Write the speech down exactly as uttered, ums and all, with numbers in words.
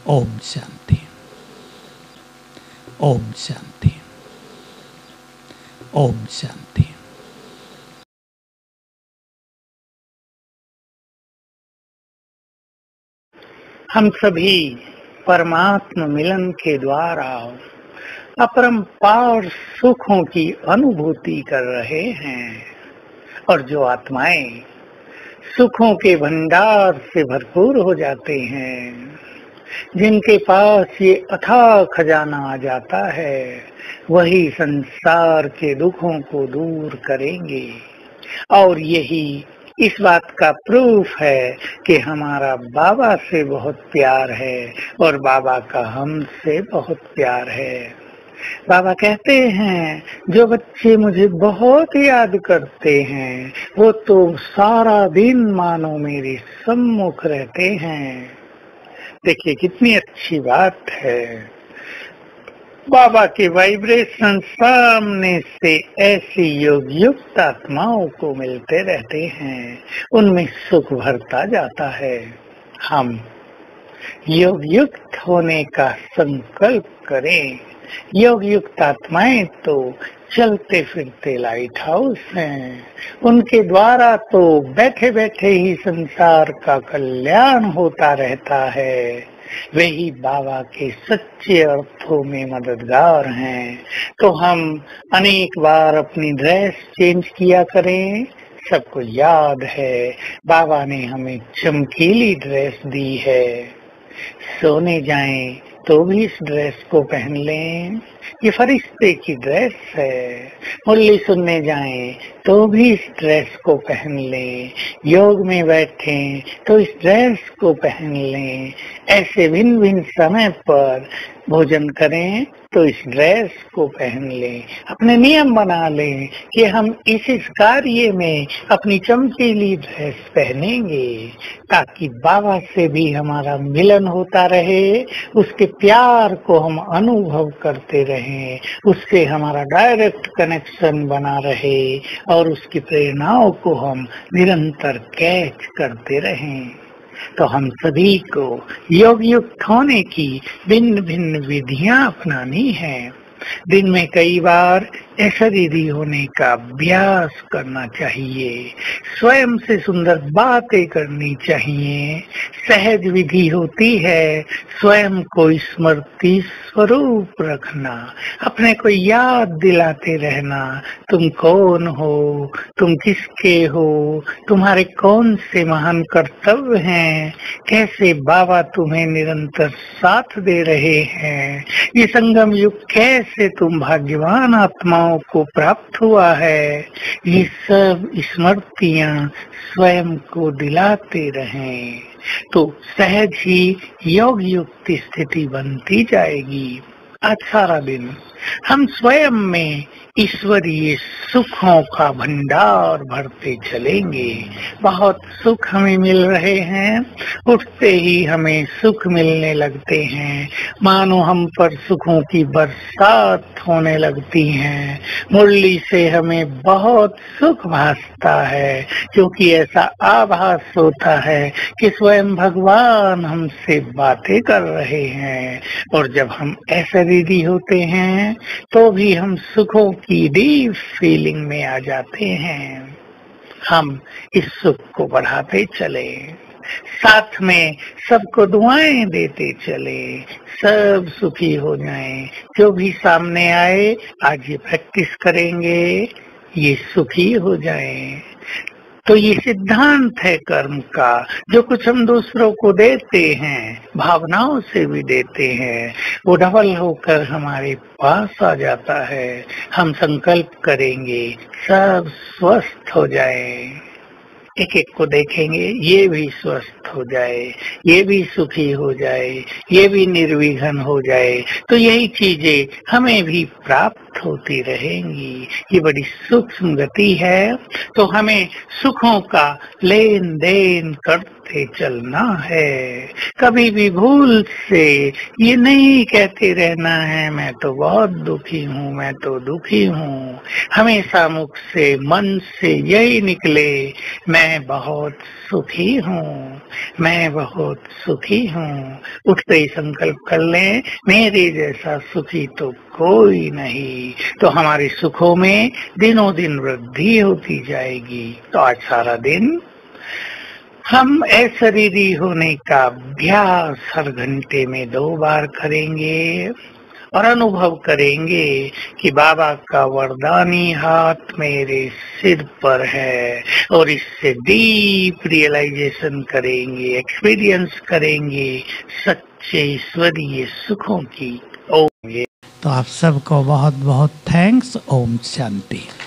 ओम शांति। ओम शांति। ओम शांति। हम सभी परमात्मा मिलन के द्वारा अपरंपार सुखों की अनुभूति कर रहे हैं और जो आत्माएं सुखों के भंडार से भरपूर हो जाते हैं, जिनके पास ये अथाह खजाना आ जाता है, वही संसार के दुखों को दूर करेंगे। और यही इस बात का प्रूफ है कि हमारा बाबा से बहुत प्यार है और बाबा का हमसे बहुत प्यार है। बाबा कहते हैं, जो बच्चे मुझे बहुत याद करते हैं वो तो सारा दिन मानो मेरे सम्मुख रहते हैं। देखिए कितनी अच्छी बात है। बाबा के वाइब्रेशन सामने से ऐसी योग युक्त आत्माओं को मिलते रहते हैं, उनमें सुख भरता जाता है। हम योग युक्त होने का संकल्प करें। योग युक्त आत्माएं तो चलते फिरते लाइट हाउस हैं, उनके द्वारा तो बैठे बैठे ही संसार का कल्याण होता रहता है। वही बाबा के सच्चे अर्थों में मददगार हैं। तो हम अनेक बार अपनी ड्रेस चेंज किया करें। सबको याद है बाबा ने हमें चमकीली ड्रेस दी है। सोने जाएं तो भी इस ड्रेस को पहन लें, ये फरिश्ते की ड्रेस है। मुरली सुनने जाएं तो भी इस ड्रेस को पहन लें। योग में बैठें तो इस ड्रेस को पहन लें। ऐसे भिन्न भिन्न समय पर भोजन करें तो इस ड्रेस को पहन लें। अपने नियम बना लें कि हम इस इस कार्य में अपनी चमकीली ड्रेस पहनेंगे, ताकि बाबा से भी हमारा मिलन होता रहे, उसके प्यार को हम अनुभव करते रहें, उससे हमारा डायरेक्ट कनेक्शन बना रहे और उसकी प्रेरणाओं को हम निरंतर कैच करते रहें। तो हम सभी को योग युक्त होने की भिन्न भिन्न विधियां अपनानी है। दिन में कई बार ऐसा दीदी होने का अभ्यास करना चाहिए। स्वयं से सुंदर बातें करनी चाहिए। सहज विधि होती है स्वयं को स्मृति स्वरूप रखना, अपने को याद दिलाते रहना, तुम कौन हो, तुम किसके हो, तुम्हारे कौन से महान कर्तव्य हैं, कैसे बाबा तुम्हें निरंतर साथ दे रहे हैं, ये संगम युग कैसे तुम भाग्यवान आत्माओं को प्राप्त हुआ है। ये सब स्मृतियां स्वयं को दिलाते रहें तो सहज ही योग युक्त स्थिति बनती जाएगी। आज सारा दिन हम स्वयं में ईश्वरीय सुखों का भंडार भरते चलेंगे। बहुत सुख हमें मिल रहे हैं, उठते ही हमें सुख मिलने लगते हैं, मानो हम पर सुखों की बरसात होने लगती हैं। मुरली से हमें बहुत सुख भासता है, क्योंकि ऐसा आभास होता है कि स्वयं भगवान हमसे बातें कर रहे हैं। और जब हम ऐसे दीदी होते हैं तो भी हम सुखों की डीप फीलिंग में आ जाते हैं। हम इस सुख को बढ़ाते चले, साथ में सबको दुआएं देते चले, सब सुखी हो जाएं। जो भी सामने आए आज ये प्रैक्टिस करेंगे, ये सुखी हो जाएं। तो ये सिद्धांत है कर्म का। जो कुछ हम दूसरों को देते हैं, भावनाओं से भी देते हैं, वो डबल होकर हमारे पास आ जाता है। हम संकल्प करेंगे सब स्वस्थ हो जाए। एक एक को देखेंगे, ये भी स्वस्थ हो जाए, ये भी सुखी हो जाए, ये भी निर्विघ्न हो जाए। तो यही चीजें हमें भी प्राप्त प्राप्त होती रहेंगी। ये बड़ी सूक्ष्म गति है, तो हमें सुखों का लेन देन करते चलना है। कभी भी भूल से ये नहीं कहते रहना है मैं तो बहुत दुखी हूँ, मैं तो दुखी हूँ। हमेशा मुख से मन से यही निकले मैं बहुत सुखी हूँ, मैं बहुत सुखी हूँ। उठते ही संकल्प कर लें मेरे जैसा सुखी तो कोई नहीं, तो हमारे सुखों में दिनों दिन वृद्धि होती जाएगी। तो आज सारा दिन हम अशरीरी होने का अभ्यास हर घंटे में दो बार करेंगे और अनुभव करेंगे कि बाबा का वरदानी हाथ मेरे सिर पर है, और इससे डीप रियलाइजेशन करेंगे, एक्सपीरियंस करेंगे सच्चे ईश्वरीय सुखों की। ओम। तो आप सबको बहुत बहुत थैंक्स। ओम शांति।